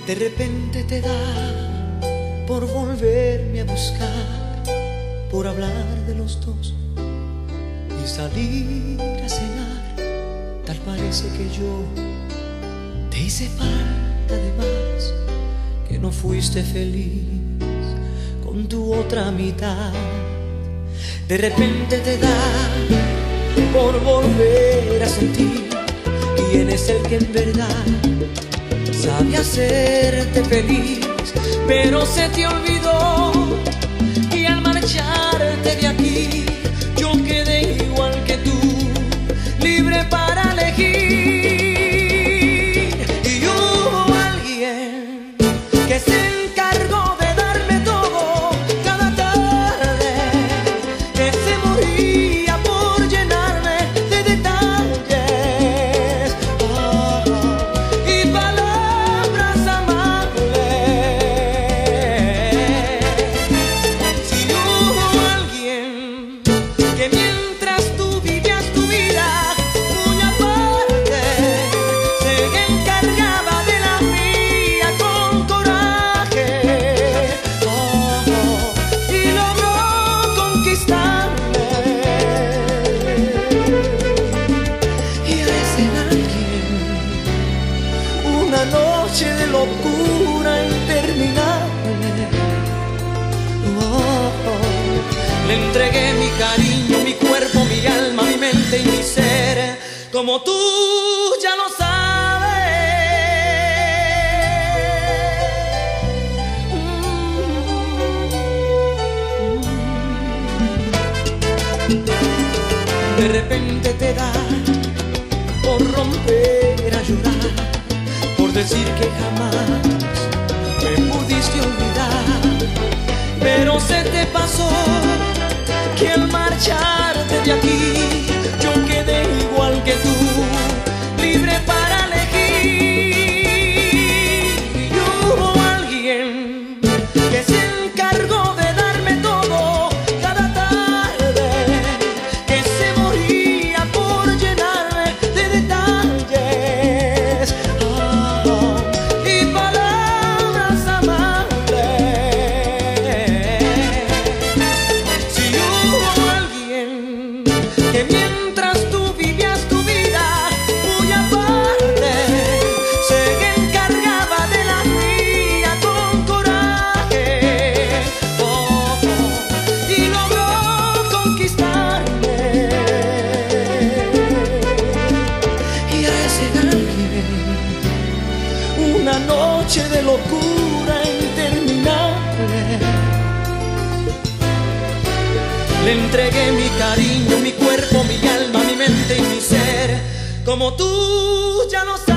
De repente te da por volverme a buscar, por hablar de los dos y salir a cenar. Tal parece que yo te hice falta de más, que no fuiste feliz con tu otra mitad. De repente te da por volver a sentir quién es el que en verdad sabe hacerte feliz, pero se te olvidó que al marcharte de aquí yo quedé igual que tú, libre para elegir. Y hubo alguien que se encargó de darme todo cada tarde, que se moría por llenarme de detalles y palabras amables. Si hubo alguien que mientras tú vivías tu vida muy aparte se encargaba de la mía con coraje, y logró conquistarme. Y a ese alguien, una noche de locura interminable, le entregué mi cariño, mi cuerpo, mi alma, mi mente y mi ser, como tú ya lo sabes. De repente te da por romper a llorar, por decir que jamás me pudiste olvidar, pero se te pasó que al marcharte de aquí yo quedé igual que tú, libre para elegir. Y hubo alguien que se encargó de darme todo cada tarde, que se moría por llenarme de detalles y palabras amables. Si hubo alguien que mientras tú vivías tu vida muy aparte se encargaba de la mía con coraje, y logró conquistarme. Y a ese alguien, una noche de locura interminable, le entregué mi cariño, mi cuerpo, mi alma, mi mente y mi ser, como tú ya lo sabes.